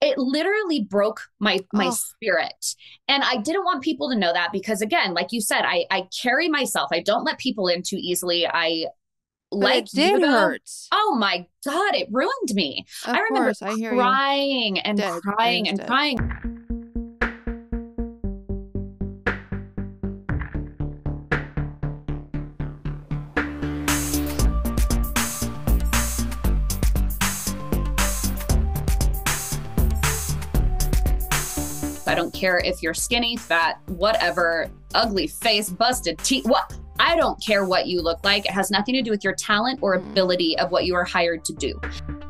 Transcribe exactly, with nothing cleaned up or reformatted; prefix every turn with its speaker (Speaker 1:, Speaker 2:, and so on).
Speaker 1: it literally broke my my
Speaker 2: Oh,
Speaker 1: spirit. And I didn't want people to know that because again, like you said, I I carry myself. I don't let people in too easily. I
Speaker 2: but
Speaker 1: like
Speaker 2: it
Speaker 1: you
Speaker 2: did
Speaker 1: though.
Speaker 2: hurt.
Speaker 1: Oh my God, it ruined me. I
Speaker 2: Of
Speaker 1: remember
Speaker 2: course, I hear you.
Speaker 1: crying and
Speaker 2: Dead. I
Speaker 1: crying
Speaker 2: was
Speaker 1: and
Speaker 2: dead.
Speaker 1: crying. I don't care if you're skinny, fat, whatever, ugly face, busted teeth, what? I don't care what you look like. It has nothing to do with your talent or
Speaker 2: Mm.
Speaker 1: ability of what you are hired to do.